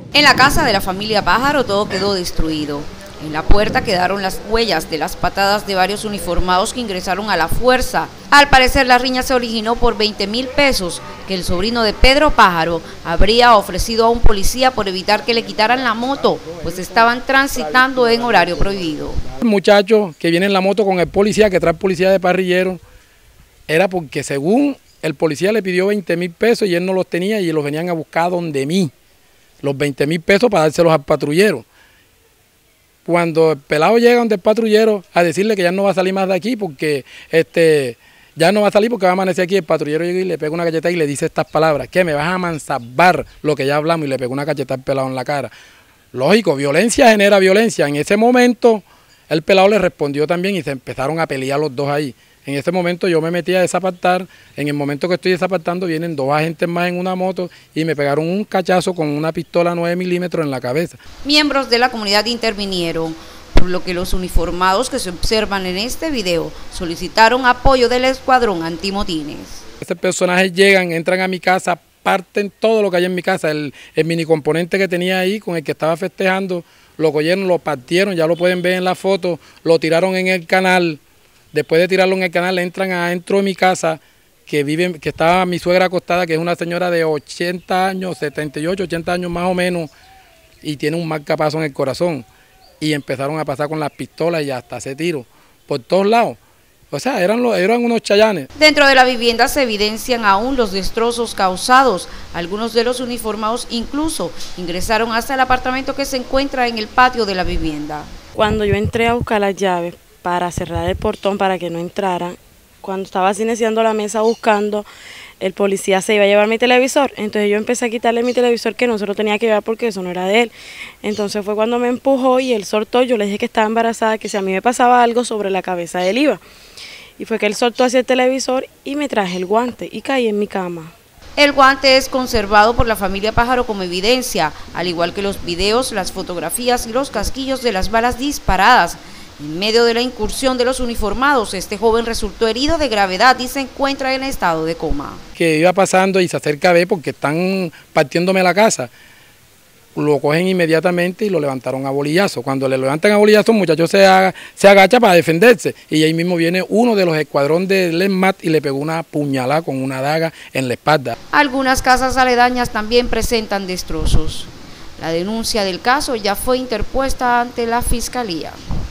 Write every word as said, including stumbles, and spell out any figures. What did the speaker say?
En la casa de la familia Pájaro todo quedó destruido. En la puerta quedaron las huellas de las patadas de varios uniformados que ingresaron a la fuerza. Al parecer la riña se originó por veinte mil pesos que el sobrino de Pedro Pájaro habría ofrecido a un policía por evitar que le quitaran la moto, pues estaban transitando en horario prohibido. El muchacho que viene en la moto con el policía, que trae policía de parrillero, era porque según el policía le pidió veinte mil pesos y él no los tenía y los venían a buscar donde mí, los veinte mil pesos para dárselos al patrullero. Cuando el pelado llega donde el patrullero a decirle que ya no va a salir más de aquí porque este, ya no va a salir porque va a amanecer aquí, el patrullero llega y le pega una cachetada y le dice estas palabras: ¿qué, me vas a mansalvar lo que ya hablamos? Y le pegó una cachetada al pelado en la cara. Lógico, violencia genera violencia. En ese momento el pelado le respondió también y se empezaron a pelear los dos ahí. En ese momento yo me metí a desapartar. En el momento que estoy desapartando vienen dos agentes más en una moto y me pegaron un cachazo con una pistola nueve milímetros en la cabeza. Miembros de la comunidad intervinieron, por lo que los uniformados que se observan en este video solicitaron apoyo del escuadrón antimotines. Estos personajes llegan, entran a mi casa, parten todo lo que hay en mi casa, el, el mini componente que tenía ahí con el que estaba festejando, lo cogieron, lo partieron, ya lo pueden ver en la foto, lo tiraron en el canal. Después de tirarlo en el canal, entran adentro de mi casa, que vive, que estaba mi suegra acostada, que es una señora de ochenta años, setenta y ocho, ochenta años más o menos, y tiene un marcapaso en el corazón. Y empezaron a pasar con las pistolas y hasta hacer tiros por todos lados. O sea, eran, los, eran unos chayanes. Dentro de la vivienda se evidencian aún los destrozos causados. Algunos de los uniformados incluso ingresaron hasta el apartamento que se encuentra en el patio de la vivienda. Cuando yo entré a buscar las llaves para cerrar el portón para que no entraran, cuando estaba iniciando la mesa buscando, el policía se iba a llevar mi televisor, entonces yo empecé a quitarle mi televisor que no se lo tenía que llevar porque eso no era de él. Entonces fue cuando me empujó y él soltó, yo le dije que estaba embarazada, que si a mí me pasaba algo sobre la cabeza de él iba. Y fue que él soltó hacia el televisor y me traje el guante y caí en mi cama. El guante es conservado por la familia Pájaro como evidencia, al igual que los videos, las fotografías y los casquillos de las balas disparadas. En medio de la incursión de los uniformados, este joven resultó herido de gravedad y se encuentra en estado de coma. Que iba pasando y se acerca a ver porque están partiéndome la casa. Lo cogen inmediatamente y lo levantaron a bolillazo. Cuando le levantan a bolillazo, el muchacho se, haga, se agacha para defenderse. Y ahí mismo viene uno de los escuadrones del ESMAD y le pegó una puñalada con una daga en la espalda. Algunas casas aledañas también presentan destrozos. La denuncia del caso ya fue interpuesta ante la Fiscalía.